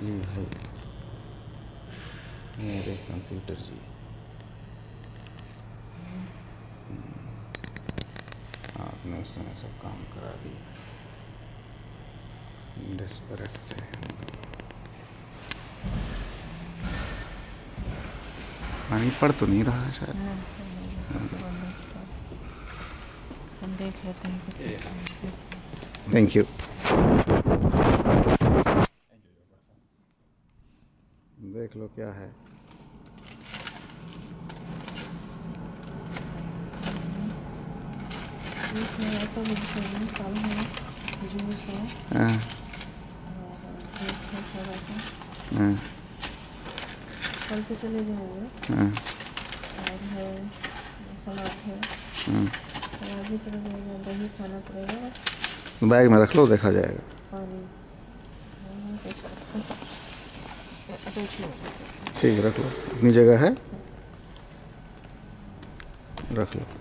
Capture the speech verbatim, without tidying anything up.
ये भाई मेरे कंप्यूटर जी आपने उस समय सब काम करा दिया। डेस्परेट थे हम लोग। पानी पड़ तो नहीं रहा है शायद। हम देख लेते हैं। Thank you. देख लो क्या है। जूस है। हाँ हाँ फल पे चले जाएंगे। हाँ और है सलाद है। सलाद भी चले जाएगा। दही खाना पड़ेगा। बैग में रख लो, देखा जाएगा। पानी ठीक, रख लो। अपनी जगह है, रख लो।